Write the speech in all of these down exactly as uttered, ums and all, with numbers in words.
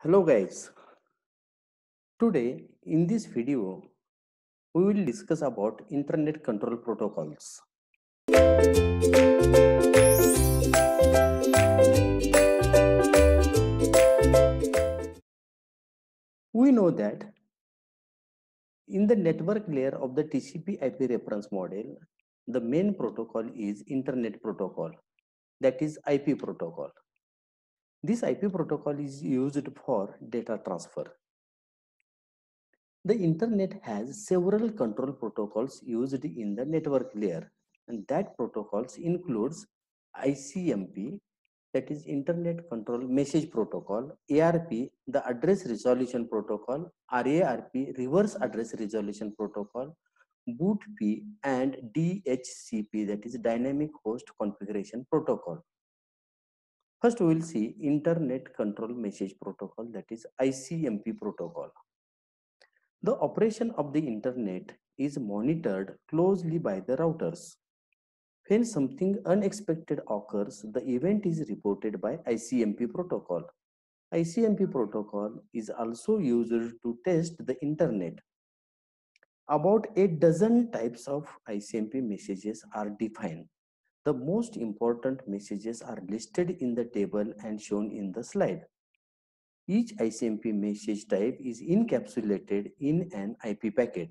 Hello guys, today in this video we will discuss about internet control protocols. We know that in the network layer of the T C P I P reference model, the main protocol is internet protocol, that is I P protocol. This I P protocol is used for data transfer. The internet has several control protocols used in the network layer, and that protocols includes I C M P, that is Internet Control Message Protocol, A R P, the Address Resolution Protocol, R A R P, Reverse Address Resolution Protocol, BootP, and D H C P, that is Dynamic Host Configuration Protocol. First, we will see Internet Control Message Protocol, that is I C M P protocol. The operation of the internet is monitored closely by the routers. When something unexpected occurs, the event is reported by I C M P protocol. I C M P protocol is also used to test the internet. About a dozen types of I C M P messages are defined. The most important messages are listed in the table and shown in the slide. Each I C M P message type is encapsulated in an I P packet.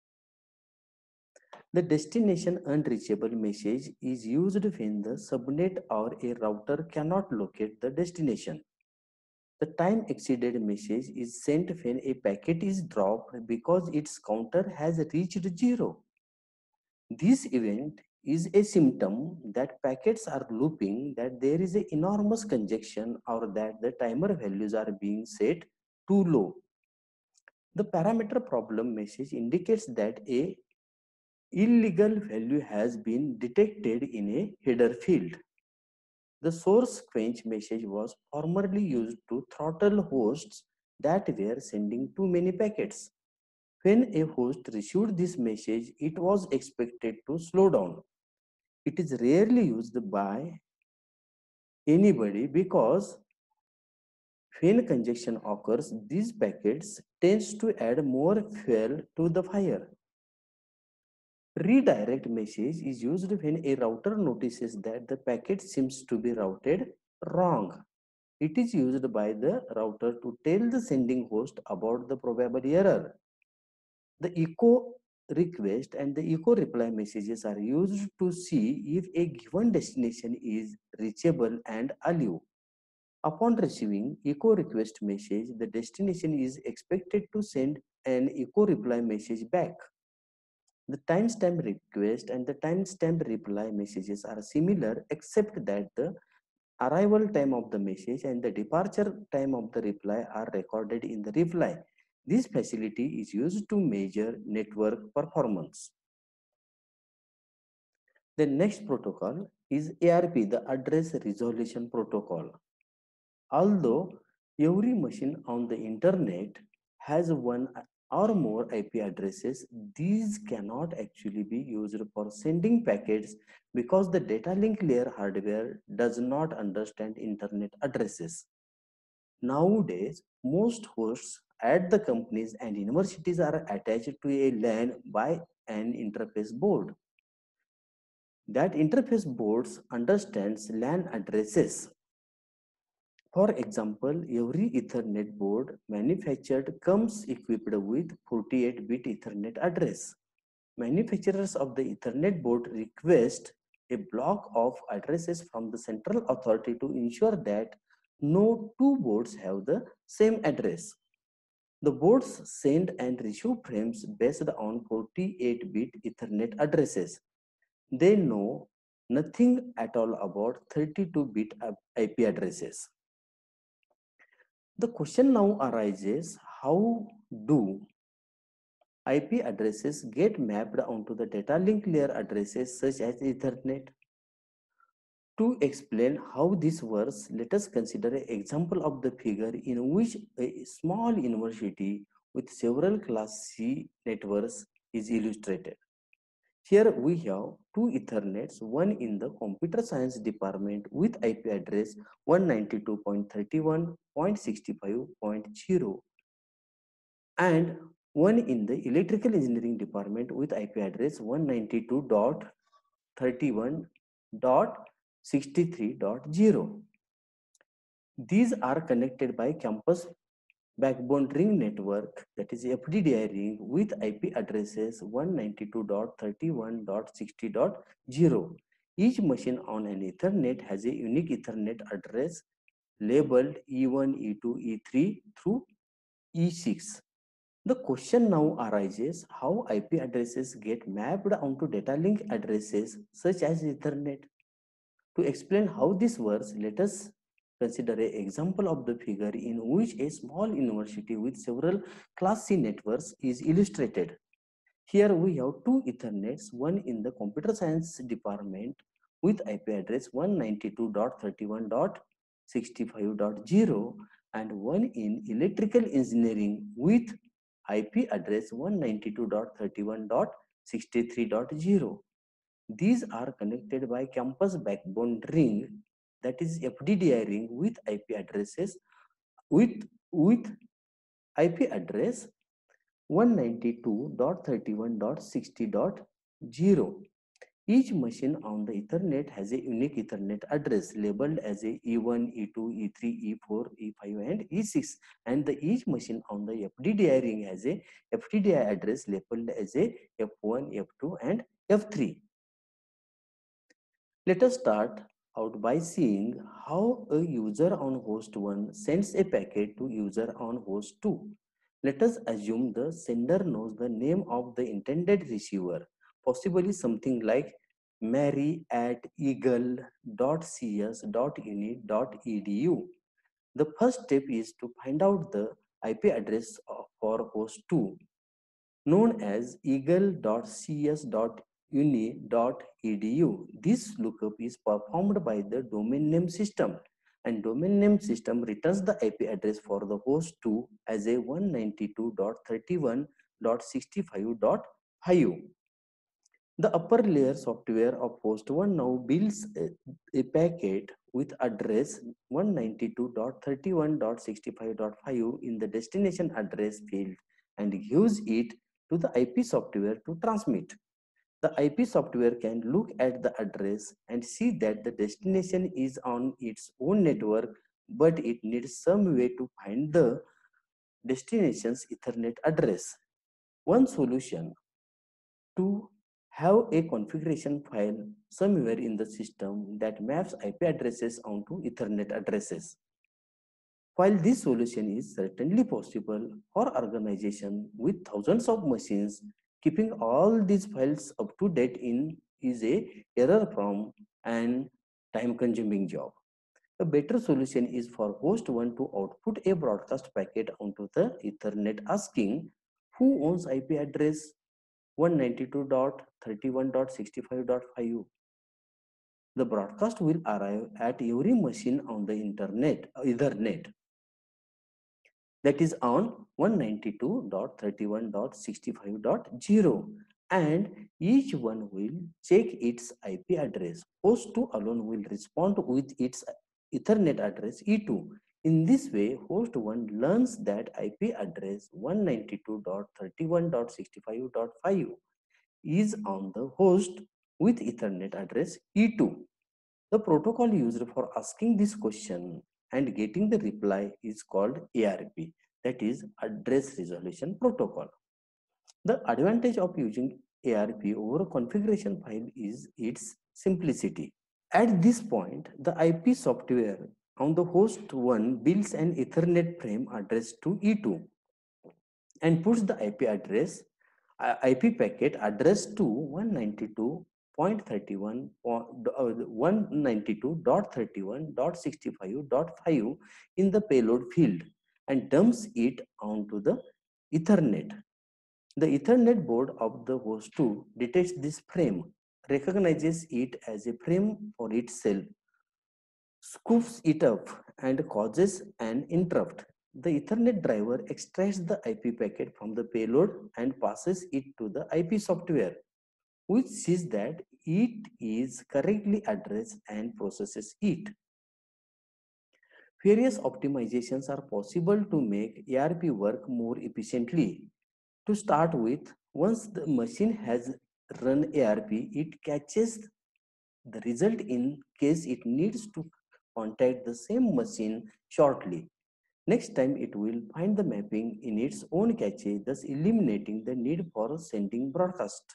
The destination unreachable message is used when the subnet or a router cannot locate the destination. The time exceeded message is sent when a packet is dropped because its counter has reached zero. This event is a symptom that packets are looping, that there is an enormous congestion, or that the timer values are being set too low. The parameter problem message indicates that a illegal value has been detected in a header field. The source quench message was formerly used to throttle hosts that were sending too many packets. When a host received this message, it was expected to slow down. It is rarely used by anybody because when congestion occurs, these packets tends to add more fuel to the fire. Redirect message is used when a router notices that the packet seems to be routed wrong. It is used by the router to tell the sending host about the probable error. The echo request and the echo reply messages are used to see if a given destination is reachable and alive. Upon receiving echo request message, the destination is expected to send an echo reply message back. The timestamp request and the timestamp reply messages are similar except that the arrival time of the message and the departure time of the reply are recorded in the reply. This facility is used to measure network performance. The next protocol is A R P, the Address Resolution Protocol. Although every machine on the internet has one or more I P addresses, these cannot actually be used for sending packets because the data link layer hardware does not understand internet addresses. Nowadays, most hosts at the companies and universities are attached to a LAN by an interface board. That interface boards understands LAN addresses. For example, every Ethernet board manufactured comes equipped with forty-eight bit Ethernet address. Manufacturers of the Ethernet board request a block of addresses from the central authority to ensure that no two boards have the same address. The boards send and receive frames based on forty-eight bit Ethernet addresses. They know nothing at all about thirty-two bit I P addresses. The question now arises, how do I P addresses get mapped onto the data link layer addresses such as Ethernet? To explain how this works, let us consider an example of the figure in which a small university with several class C networks is illustrated. Here we have two Ethernets, one in the computer science department with I P address one ninety-two dot thirty-one dot sixty-five dot zero and one in the electrical engineering department with I P address one ninety-two dot thirty-one dot sixty-three dot zero. These are connected by campus backbone ring network, that is F D D I ring, with I P addresses one ninety-two dot thirty-one dot sixty dot zero. Each machine on an Ethernet has a unique Ethernet address labeled E one, E two, E three through E six. The question now arises how I P addresses get mapped onto data link addresses such as Ethernet. To explain how this works, let us consider an example of the figure in which a small university with several Class C networks is illustrated. Here we have two Ethernets, one in the computer science department with I P address one ninety-two dot thirty-one dot sixty-five dot zero and one in electrical engineering with I P address one ninety-two dot thirty-one dot sixty-three dot zero. These are connected by campus backbone ring, that is F D D I ring, with I P addresses with, with I P address one ninety-two dot thirty-one dot sixty dot zero. Each machine on the Ethernet has a unique Ethernet address labeled as a E one, E two, E three, E four, E five and E six, and the each machine on the F D D I ring has a F D D I address labeled as a F one, F two and F three. Let us start out by seeing how a user on host one sends a packet to user on host two. Let us assume the sender knows the name of the intended receiver, possibly something like mary at eagle dot c s dot uni dot e d u. The first step is to find out the I P address for host two, known as eagle dot c s dot uni dot e d u. This lookup is performed by the domain name system, and domain name system returns the I P address for the host two as a one ninety-two dot thirty-one dot sixty-five dot five. The upper layer software of host one now builds a, a packet with address one ninety-two dot thirty-one dot sixty-five dot five in the destination address field and gives it to the I P software to transmit. The I P software can look at the address and see that the destination is on its own network, but it needs some way to find the destination's Ethernet address. One solution to have a configuration file somewhere in the system that maps I P addresses onto Ethernet addresses. While this solution is certainly possible for organization with thousands of machines, keeping all these files up to date in is a error-prone and time-consuming job. A better solution is for host one to output a broadcast packet onto the Ethernet asking who owns I P address one ninety-two dot thirty-one dot sixty-five dot five. The broadcast will arrive at every machine on the internet, Ethernet, that is on one ninety-two dot thirty-one dot sixty-five dot zero, and each one will check its I P address. Host two alone will respond with its Ethernet address E two. In this way, host one learns that I P address one ninety-two dot thirty-one dot sixty-five dot five is on the host with Ethernet address E two. The protocol used for asking this question and getting the reply is called A R P, that is Address Resolution Protocol. The advantage of using A R P over a configuration file is its simplicity. At this point, the I P software on the host one builds an Ethernet frame address to E two and puts the I P address I P packet addressed to one ninety-two dot thirty-one dot thirty-one dot sixty-five dot five in the payload field and dumps it onto the Ethernet. The Ethernet board of the host two detects this frame, recognizes it as a frame for itself, scoops it up and causes an interrupt. The Ethernet driver extracts the I P packet from the payload and passes it to the I P software. which sees that it is correctly addressed and processes it. Various optimizations are possible to make A R P work more efficiently. To start with, once the machine has run A R P, it catches the result in case it needs to contact the same machine shortly. Next time, it will find the mapping in its own cache, thus eliminating the need for sending broadcast.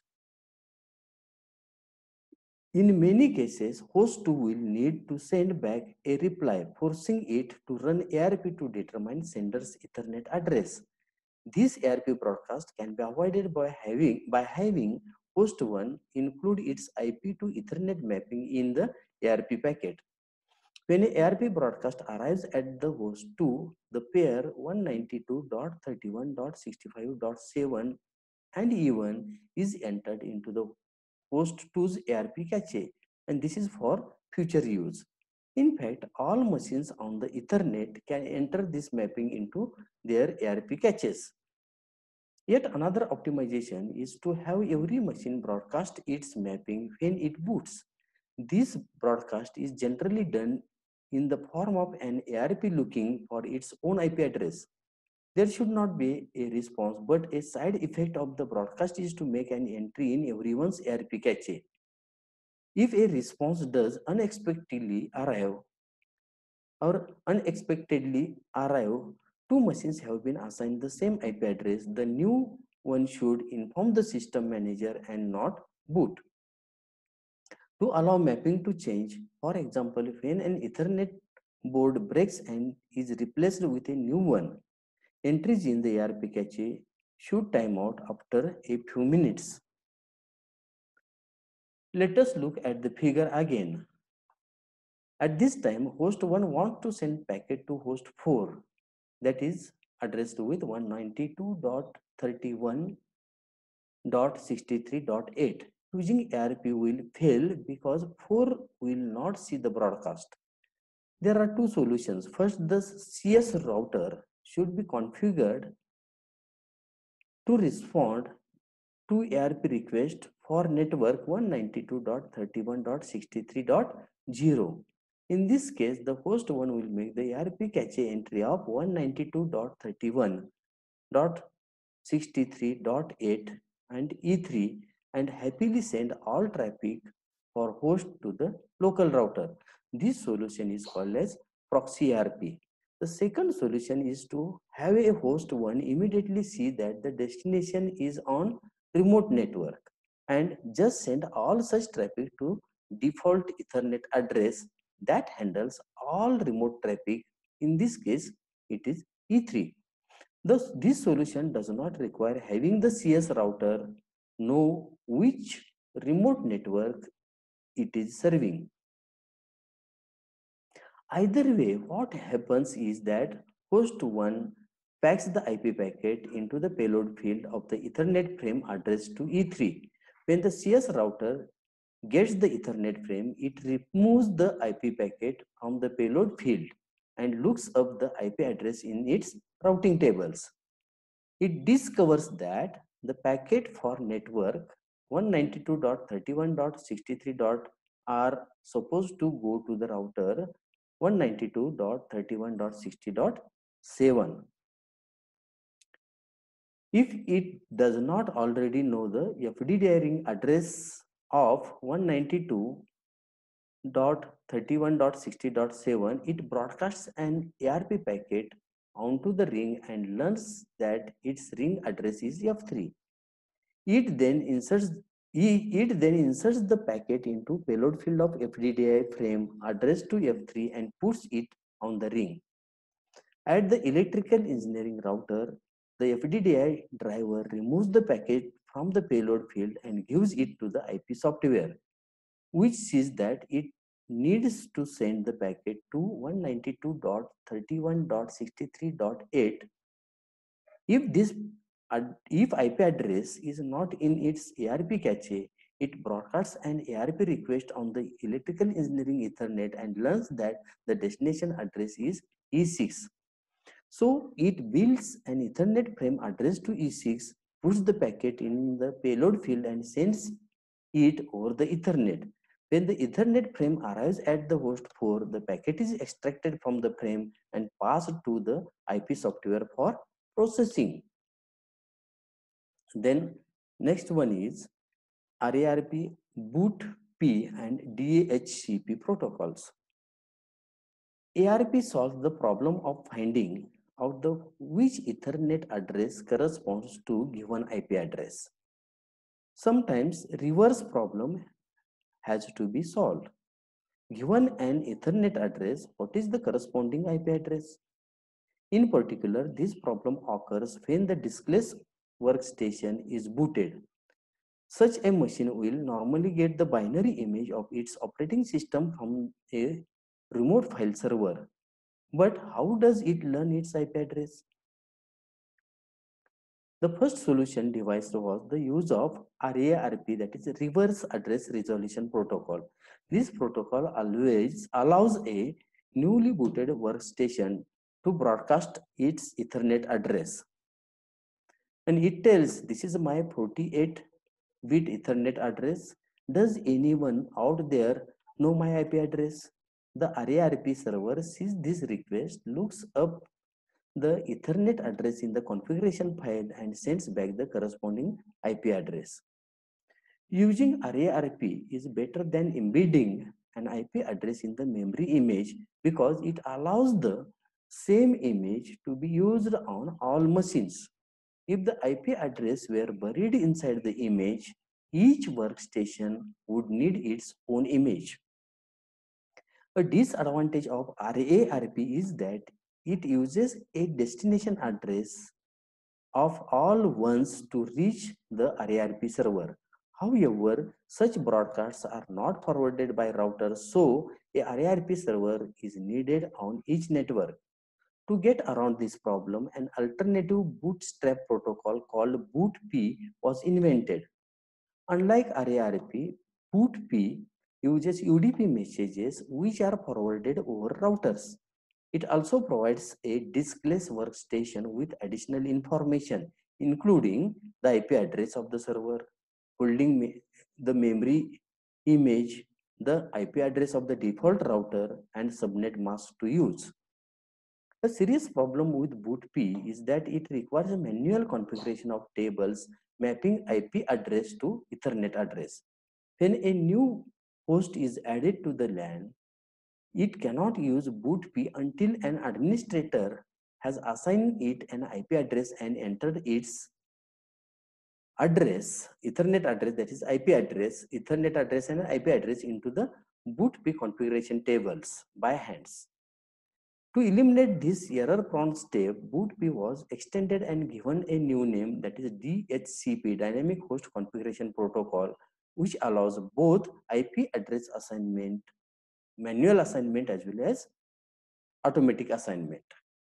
In many cases, host two will need to send back a reply, forcing it to run A R P to determine sender's Ethernet address. This A R P broadcast can be avoided by having, by having host one include its I P to Ethernet mapping in the A R P packet. When a ARP broadcast arrives at the host two, the pair one ninety-two dot thirty-one dot sixty-five dot seven and E one is entered into the host two's A R P cache, and this is for future use. In fact, all machines on the Ethernet can enter this mapping into their A R P caches. Yet another optimization is to have every machine broadcast its mapping when it boots. This broadcast is generally done in the form of an A R P looking for its own I P address. There should not be a response, but a side effect of the broadcast is to make an entry in everyone's A R P cache. If a response does unexpectedly arrive or unexpectedly arrive, two machines have been assigned the same I P address, the new one should inform the system manager and not boot. To allow mapping to change, for example, when an Ethernet board breaks and is replaced with a new one, entries in the A R P cache should time out after a few minutes. Let us look at the figure again. At this time, host one wants to send packet to host four, that is addressed with one ninety-two dot thirty-one dot sixty-three dot eight. Using A R P will fail because four will not see the broadcast. There are two solutions. First, the C S router should be configured to respond to A R P request for network one ninety-two dot thirty-one dot sixty-three dot zero. In this case, the host one will make the A R P cache entry of one ninety-two dot thirty-one dot sixty-three dot eight and E three and happily send all traffic for host to the local router. This solution is called as proxy A R P. The second solution is to have a host one immediately see that the destination is on remote network and just send all such traffic to default Ethernet address that handles all remote traffic. In this case, it is E three. Thus, this solution does not require having the C S router know which remote network it is serving. Either way, what happens is that host one packs the I P packet into the payload field of the Ethernet frame address to E three. When the C S router gets the Ethernet frame, it removes the I P packet from the payload field and looks up the I P address in its routing tables. It discovers that the packet for network one ninety-two dot thirty-one dot sixty-three dot are supposed to go to the router one ninety-two dot thirty-one dot sixty dot seven. If it does not already know the F D D I ring address of one ninety-two dot thirty-one dot sixty dot seven, it broadcasts an A R P packet onto the ring and learns that its ring address is F three. It then inserts it then inserts the packet into payload field of F D D I frame addressed to F three and puts it on the ring. At the electrical engineering router, the F D D I driver removes the packet from the payload field and gives it to the I P software, which sees that it needs to send the packet to one ninety-two dot thirty-one dot sixty-three dot eight. If this if I P address is not in its A R P cache, it broadcasts an A R P request on the electrical engineering Ethernet and learns that the destination address is E six. So it builds an Ethernet frame address to E six, puts the packet in the payload field and sends it over the Ethernet. When the Ethernet frame arrives at the host four, the packet is extracted from the frame and passed to the I P software for processing. Then next one is R A R P, BOOTP and D H C P protocols. A R P solves the problem of finding out the which Ethernet address corresponds to given I P address. Sometimes reverse problem has to be solved. Given an Ethernet address, what is the corresponding I P address? In particular, this problem occurs when the diskless workstation is booted. Such a machine will normally get the binary image of its operating system from a remote file server. But how does it learn its I P address? The first solution device was the use of R A R P, that is Reverse Address Resolution Protocol. This protocol always allows a newly booted workstation to broadcast its Ethernet address. And it tells, this is my forty-eight bit Ethernet address. Does anyone out there know my I P address? The R A R P server sees this request, looks up the Ethernet address in the configuration file and sends back the corresponding I P address. Using R A R P is better than embedding an I P address in the memory image because it allows the same image to be used on all machines. If the I P address were buried inside the image, each workstation would need its own image. A disadvantage of R A R P is that it uses a destination address of all ones to reach the R A R P server. However, such broadcasts are not forwarded by routers, so a R A R P server is needed on each network. To get around this problem, an alternative bootstrap protocol called BOOTP was invented. Unlike R A R P, BOOTP uses U D P messages which are forwarded over routers. It also provides a diskless workstation with additional information, including the I P address of the server, holding me the memory image, the I P address of the default router, and subnet mask to use. A serious problem with BOOTP is that it requires a manual configuration of tables mapping I P address to Ethernet address. When a new host is added to the LAN, it cannot use BOOTP until an administrator has assigned it an I P address and entered its address, Ethernet address, that is I P address, Ethernet address and I P address into the BOOTP configuration tables by hands. To eliminate this error-prone step, BOOTP was extended and given a new name, that is D H C P, Dynamic Host Configuration Protocol, which allows both I P address assignment, manual assignment as well as automatic assignment.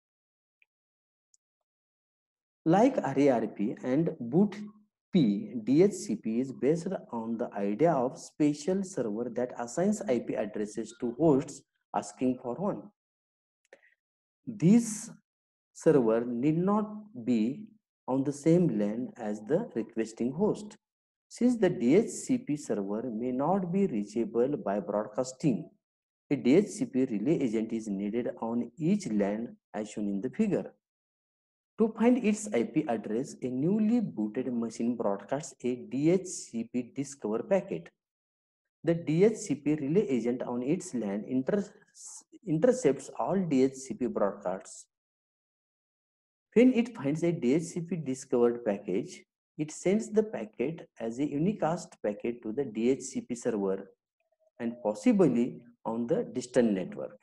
Like R A R P and BOOTP, D H C P is based on the idea of special server that assigns I P addresses to hosts asking for one. This server need not be on the same LAN as the requesting host. Since the D H C P server may not be reachable by broadcasting, a D H C P relay agent is needed on each LAN as shown in the figure. To find its I P address, a newly booted machine broadcasts a D H C P discover packet. The D H C P relay agent on its LAN inter intercepts all D H C P broadcasts. When it finds a D H C P discovered package, it sends the packet as a unicast packet to the D H C P server and possibly on the distant network.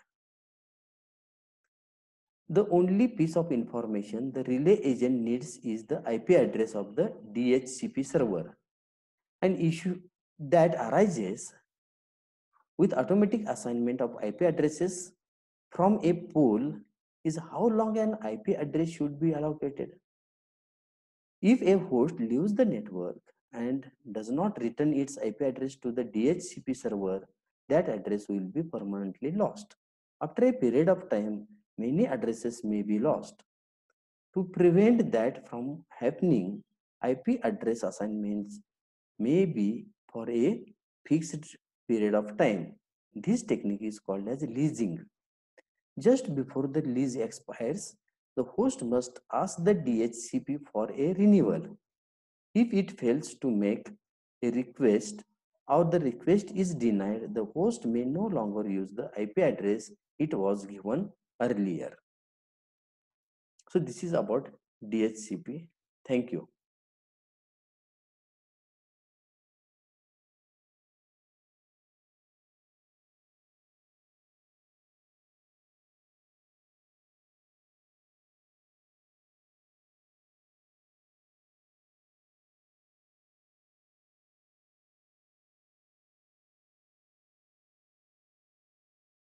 The only piece of information the relay agent needs is the I P address of the D H C P server. An issue that arises with automatic assignment of I P addresses from a pool is how long an I P address should be allocated. If a host leaves the network and does not return its I P address to the D H C P server, that address will be permanently lost. After a period of time, many addresses may be lost. To prevent that from happening, I P address assignments may be for a fixed period of time. This technique is called as leasing. Just before the lease expires, the host must ask the D H C P for a renewal. If it fails to make a request or the request is denied, the host may no longer use the I P address it was given earlier. So this is about D H C P. Thank you.